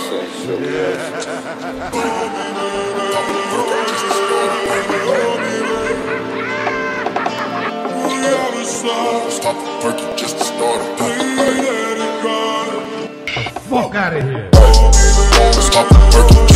Stop the perky just to start it. Fuck out of here. Stop the perky.